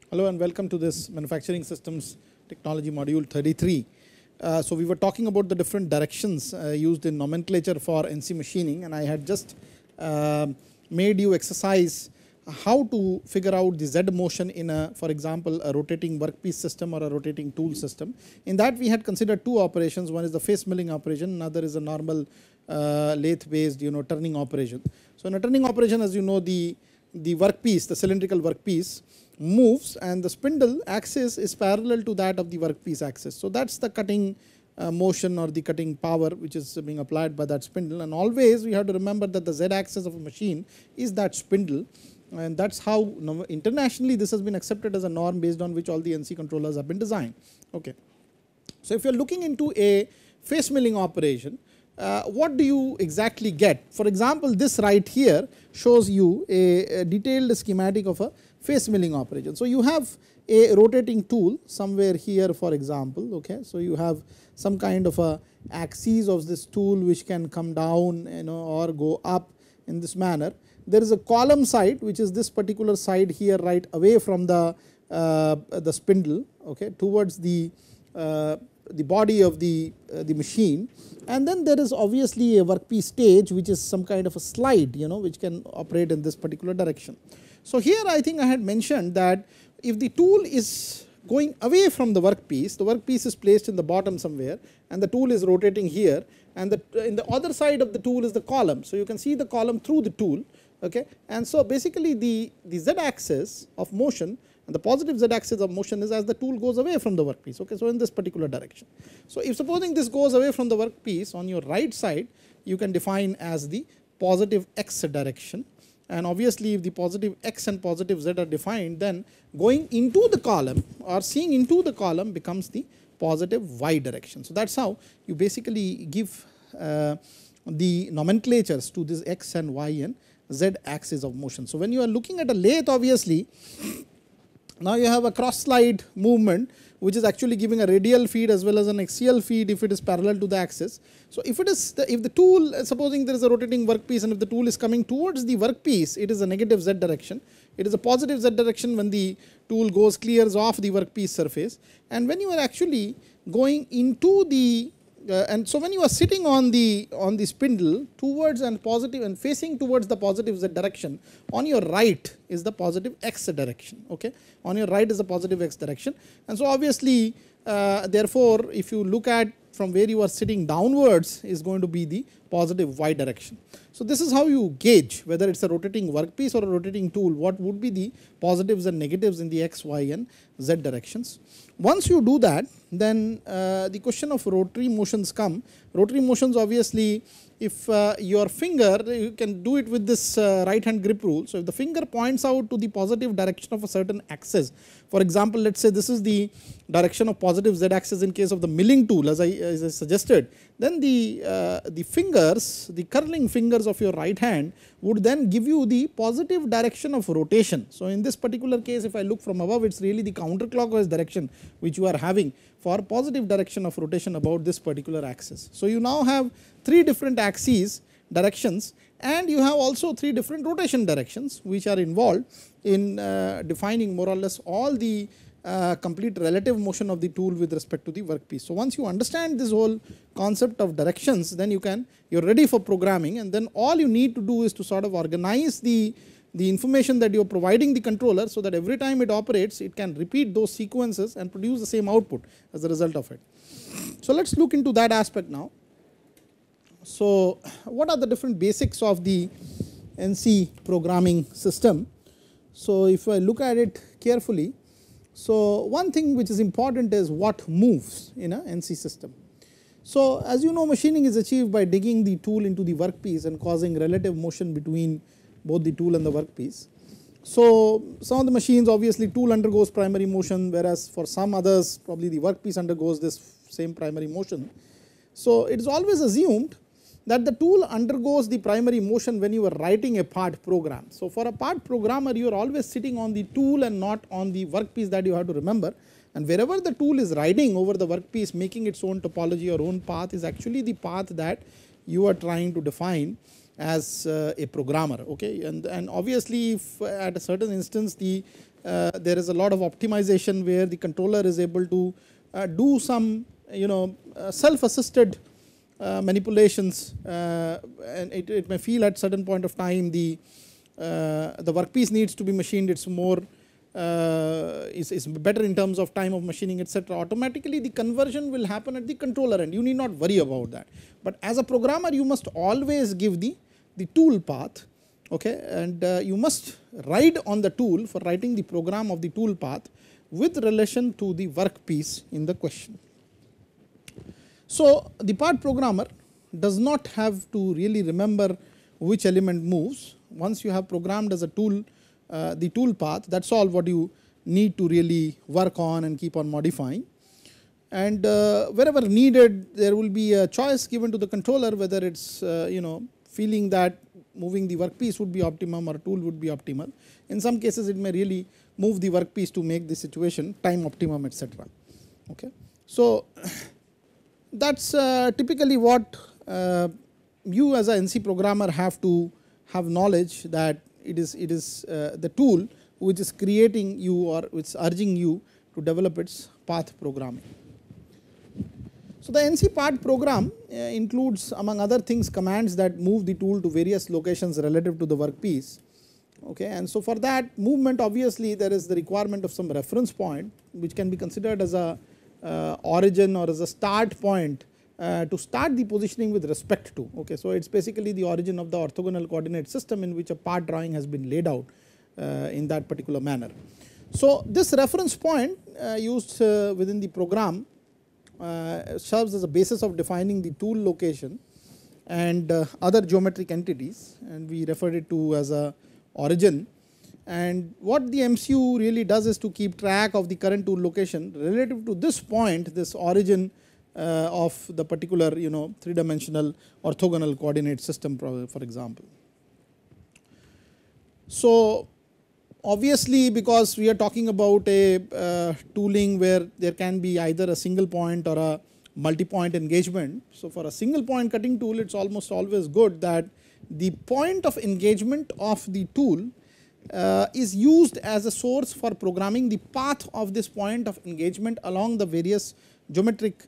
Hello and welcome to this Manufacturing Systems Technology Module 33. So we were talking about the different directions used in nomenclature for NC machining, and I had just made you exercise how to figure out the Z motion in a, for example, a rotating workpiece system or a rotating tool system. In that we had considered two operations. One is the face milling operation, another is a normal lathe based turning operation. So in a turning operation, as you know, the workpiece, the cylindrical workpiece moves and the spindle axis is parallel to that of the workpiece axis. So that's the cutting motion or the cutting power which is being applied by that spindle, and always we have to remember that the Z axis of a machine is that spindle, and that's how internationally this has been accepted as a norm based on which all the NC controllers have been designed. Okay. So if you are looking into a face milling operation, what do you exactly get? For example, this right here shows you a detailed schematic of a face milling operation. So you have a rotating tool somewhere here, for example. Okay, so you have some kind of a axis of this tool which can come down, or go up in this manner. There is a column side which is this particular side here, right away from the spindle, okay, towards the body of the machine, and then there is obviously a workpiece stage which is some kind of a slide, which can operate in this particular direction. So here I think I had mentioned that if the tool is going away from the workpiece is placed in the bottom somewhere, and the tool is rotating here, and in the other side of the tool is the column. So you can see the column through the tool, okay, and so basically the Z axis of motion and the positive Z axis of motion is as the tool goes away from the workpiece. Okay, so in this particular direction. So if supposing this goes away from the workpiece, on your right side you can define as the positive X direction, and obviously if the positive X and positive Z are defined, then going into the column or seeing into the column becomes the positive Y direction. So that's how you basically give the nomenclatures to this X and Y and Z axis of motion. So when you are looking at a lathe, obviously now you have a cross slide movement which is actually giving a radial feed as well as an axial feed if it is parallel to the axis. So if it is if the tool, supposing there is a rotating workpiece, and if the tool is coming towards the workpiece, it is a negative Z direction. It is a positive Z direction when the tool clears off the workpiece surface, and when you are actually going into the and so when you are sitting on the spindle towards and positive and facing towards the positive Z direction, on your right is the positive X direction. Okay, on your right is the positive X direction, and so obviously therefore if you look at from where you are sitting downwards is going to be the positive Y direction. So this is how you gauge whether it's a rotating workpiece or a rotating tool, what would be the positives and negatives in the X, Y and Z directions. Once you do that, then the question of rotary motions come. Rotary motions, obviously, if your finger, you can do it with this right hand grip rule. So if the finger points out to the positive direction of a certain axis, for example, let's say this is the direction of positive Z axis in case of the milling tool, as I suggested, then the fingers, the curling fingers of your right hand would then give you the positive direction of rotation. So in this particular case, if I look from above, it's really the counterclockwise direction which you are having for positive direction of rotation about this particular axis. So you now have three different axes directions, and you have also three different rotation directions which are involved in defining more or less all the complete relative motion of the tool with respect to the workpiece. So once you understand this whole concept of directions, then you're ready for programming, and then all you need to do is to sort of organize the information that you are providing the controller, so that every time it operates it can repeat those sequences and produce the same output as a result of it. So let's look into that aspect now. So what are the different basics of the NC programming system? So if I look at it carefully, so one thing which is important is what moves in a NC system. So as you know, machining is achieved by digging the tool into the workpiece and causing relative motion between both the tool and the workpiece. So some of the machines, obviously tool undergoes primary motion, whereas for some others probably the workpiece undergoes this same primary motion. So it is always assumed that the tool undergoes the primary motion when you are writing a part program. So for a part programmer, you are always sitting on the tool and not on the workpiece, that you have to remember, and wherever the tool is riding over the workpiece making its own topology or own path is actually the path that you are trying to define as a programmer. Okay, and obviously if at a certain instance the there is a lot of optimization where the controller is able to do some self assisted manipulations, and it may feel at certain point of time the workpiece needs to be machined, it's more is better in terms of time of machining, etc. Automatically the conversion will happen at the controller end, you need not worry about that. But as a programmer you must always give the tool path, okay, and you must ride on the tool for writing the program of the tool path with relation to the workpiece in the question. So the part programmer does not have to really remember which element moves. Once you have programmed as a tool the tool path, that's all what you need to really work on and keep on modifying. And wherever needed there will be a choice given to the controller whether it's feeling that moving the workpiece would be optimum or tool would be optimal. In some cases it may really move the workpiece to make the situation time optimum, etc. Okay. So that's typically what you as a NC programmer have to have knowledge, that it is the tool which is creating you or which is urging you to develop its path programming. So the NC part program includes among other things commands that move the tool to various locations relative to the workpiece, okay, and so for that movement obviously there is the requirement of some reference point which can be considered as a origin or as a start point to start the positioning with respect to, okay. So it's basically the origin of the orthogonal coordinate system in which a part drawing has been laid out in that particular manner. So this reference point used within the program serves as a basis of defining the tool location and other geometric entities, and we refer it to as a origin. And what the MCU really does is to keep track of the current tool location relative to this point, this origin of the particular three-dimensional orthogonal coordinate system, for example. So obviously because we are talking about a tooling where there can be either a single point or a multi-point engagement. So for a single point cutting tool it's almost always good that the point of engagement of the tool is used as a source for programming the path of this point of engagement along the various geometric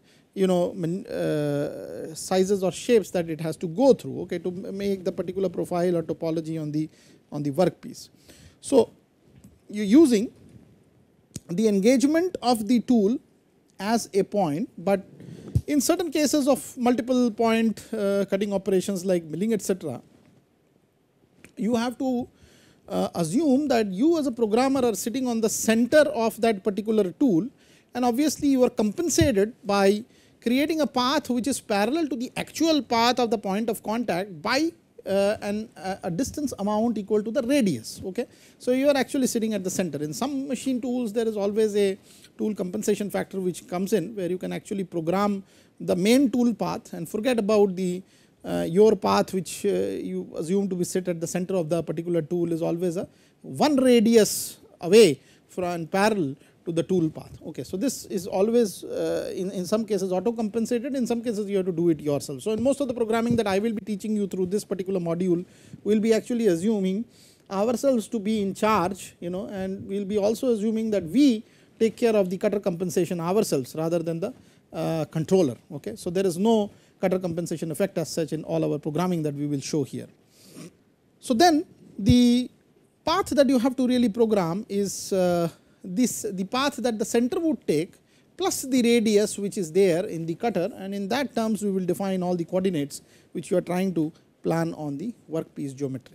sizes or shapes that it has to go through, okay, to make the particular profile or topology on the workpiece. So you're using the engagement of the tool as a point, but in certain cases of multiple point cutting operations like milling, etc., you have to assume that you as a programmer are sitting on the center of that particular tool, and obviously you are compensated by creating a path which is parallel to the actual path of the point of contact by a distance amount equal to the radius, okay. So you are actually sitting at the center. In some machine tools there is always a tool compensation factor which comes in, where you can actually program the main tool path and forget about the your path which you assume to be sit at the center of the particular tool is always a one radius away from parallel to the tool path, okay. So this is always in some cases auto compensated, in some cases you have to do it yourself. So in most of the programming that I will be teaching you through this particular module, we will be actually assuming ourselves to be in charge, and we will be also assuming that we take care of the cutter compensation ourselves rather than the controller, okay. So there is no cutter compensation effect as such in all our programming that we will show here. So then the path that you have to really program is the path that the center would take plus the radius which is there in the cutter, and in that terms we will define all the coordinates which you are trying to plan on the workpiece geometry.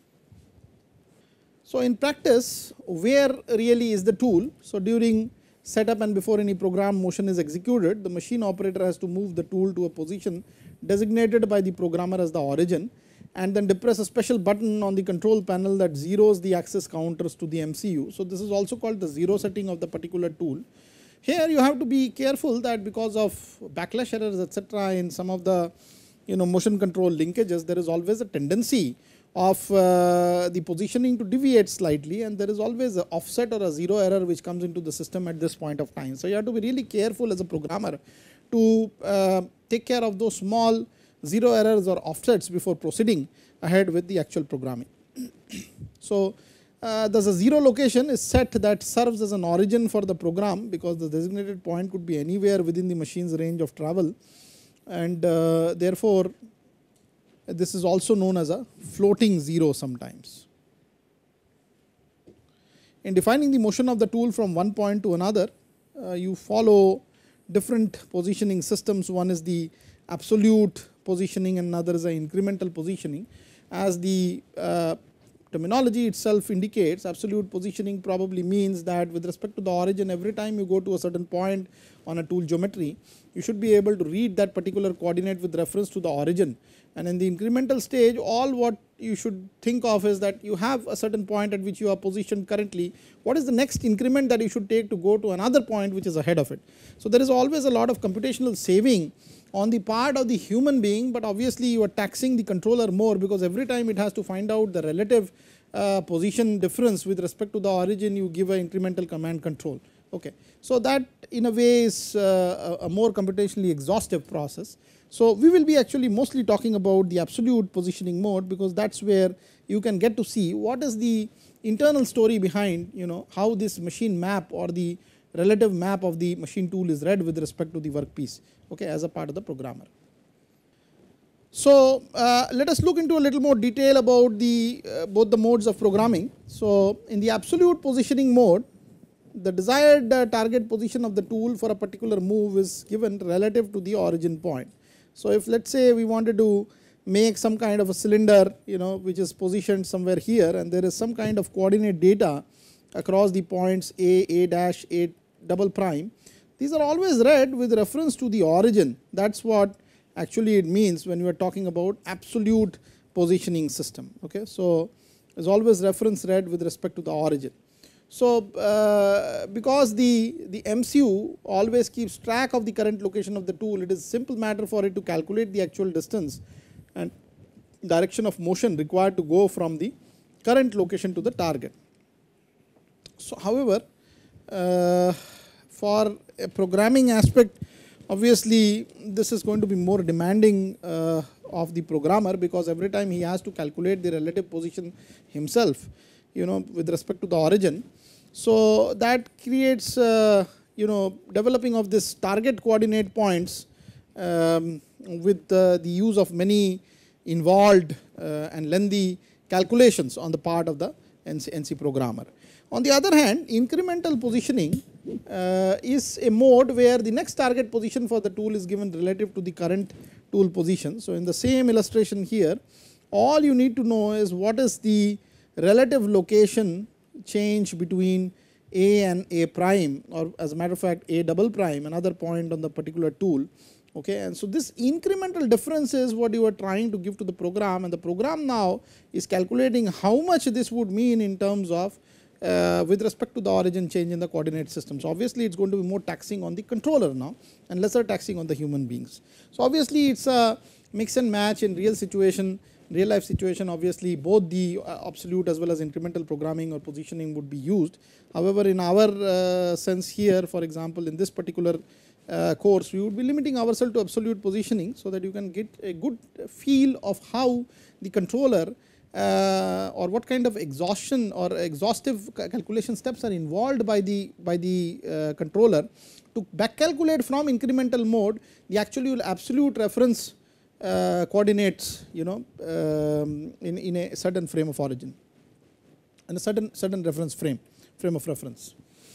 So in practice, where really is the tool? So during setup and before any program motion is executed, the machine operator has to move the tool to a position designated by the programmer as the origin, and then depress a special button on the control panel that zeros the access counters to the MCU. So this is also called the zero setting of the particular tool. Here you have to be careful that because of backlash errors, etc., in some of the motion control linkages, there is always a tendency of the positioning to deviate slightly, and there is always an offset or a zero error which comes into the system at this point of time. So you have to be really careful as a programmer to take care of those small zero errors or offsets before proceeding ahead with the actual programming. So Thus a 0 location is set that serves as an origin for the program, because the designated point could be anywhere within the machine's range of travel, and therefore this is also known as a floating 0 sometimes. In defining the motion of the tool from one point to another, you follow different positioning systems. One is the absolute positioning and another is the incremental positioning. As the terminology itself indicates, absolute positioning probably means that with respect to the origin, every time you go to a certain point on a tool geometry, you should be able to read that particular coordinate with reference to the origin. And in the incremental stage, all what you should think of is that you have a certain point at which you are positioned currently. What is the next increment that you should take to go to another point which is ahead of it? So there is always a lot of computational saving on the part of the human being, but obviously you are taxing the controller more, because every time it has to find out the relative position difference with respect to the origin, you give an incremental command control. Okay. So that in a way is a more computationally exhaustive process. So we will be actually mostly talking about the absolute positioning mode, because that is where you can get to see what is the internal story behind, how this machine map or the relative map of the machine tool is read with respect to the workpiece, okay, as a part of the programmer. So let us look into a little more detail about the both the modes of programming. So in the absolute positioning mode, the desired target position of the tool for a particular move is given relative to the origin point. So if let us say we wanted to make some kind of a cylinder, which is positioned somewhere here, and there is some kind of coordinate data across the points A dash, A double prime, these are always read with reference to the origin. That is what actually it means when we are talking about absolute positioning system. Okay. So there is always reference read with respect to the origin. So because the MCU always keeps track of the current location of the tool, it is a simple matter for it to calculate the actual distance and direction of motion required to go from the current location to the target. So however, for a programming aspect, obviously this is going to be more demanding of the programmer, because every time he has to calculate the relative position himself, with respect to the origin. So that creates developing of this target coordinate points with the use of many involved and lengthy calculations on the part of the NC programmer. On the other hand, incremental positioning is a mode where the next target position for the tool is given relative to the current tool position. So in the same illustration here, all you need to know is what is the relative location change between A and A prime, or as a matter of fact A double prime, another point on the particular tool. Okay. And so this incremental difference is what you are trying to give to the program, and the program now is calculating how much this would mean in terms of with respect to the origin change in the coordinate system. So obviously it is going to be more taxing on the controller now and lesser taxing on the human beings. So obviously it is a mix and match in real life situation. Obviously both the absolute as well as incremental programming or positioning would be used. However, in our sense here, for example, in this particular course, we would be limiting ourselves to absolute positioning, so that you can get a good feel of how the controller or what kind of exhaustion or exhaustive calculation steps are involved by the controller to back calculate from incremental mode the actual absolute reference coordinates, in a certain frame of origin, and a certain reference frame of reference.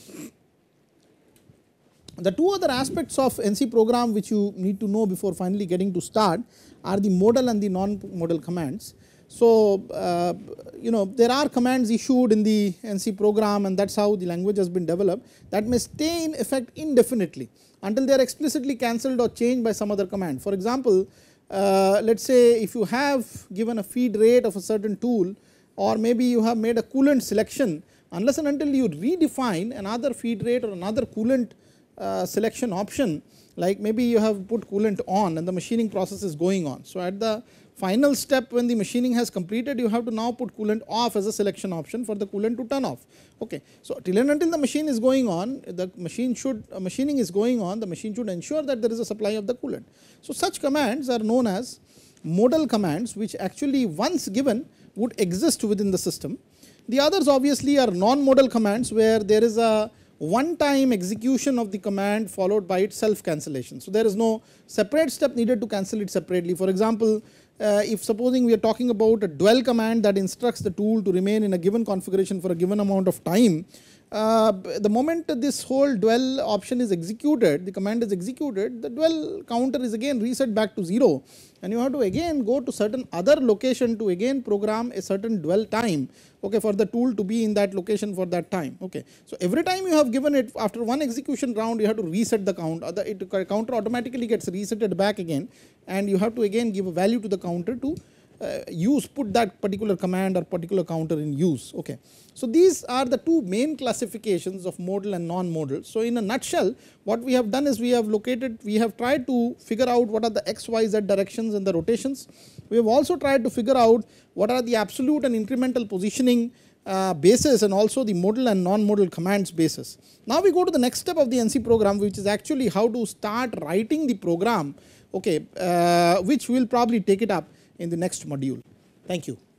The two other aspects of NC program which you need to know before finally getting to start are the modal and the non-modal commands. So there are commands issued in the NC program, and that is how the language has been developed, that may stay in effect indefinitely until they are explicitly cancelled or changed by some other command. For example, let us say if you have given a feed rate of a certain tool, or maybe you have made a coolant selection, unless and until you redefine another feed rate or another coolant selection option, like maybe you have put coolant on and the machining process is going on. So at the final step, when the machining has completed, you have to now put coolant off as a selection option for the coolant to turn off. Okay. So till and until the machine is going on, machining is going on, the machine should ensure that there is a supply of the coolant. So such commands are known as modal commands, which actually once given would exist within the system, The others obviously are non-modal commands, where there is a one time execution of the command followed by its self cancellation. So there is no separate step needed to cancel it separately. For example, if supposing we are talking about a dwell command that instructs the tool to remain in a given configuration for a given amount of time, the moment this whole dwell option is executed, the command is executed, the dwell counter is again reset back to 0, and you have to again go to certain other location to again program a certain dwell time, okay, for the tool to be in that location for that time. Okay. So every time you have given it, after one execution round, you have to reset the count, or the counter automatically gets resetted back again, and you have to again give a value to the counter to put that particular command or particular counter in use. Okay. So these are the two main classifications of modal and non-modal. So in a nutshell, what we have done is we have tried to figure out what are the x, y, z directions and the rotations. We have also tried to figure out what are the absolute and incremental positioning basis, and also the modal and non-modal commands basis. Now we go to the next step of the NC program, which is actually how to start writing the program, okay, which we will probably take it up in the next module. Thank you.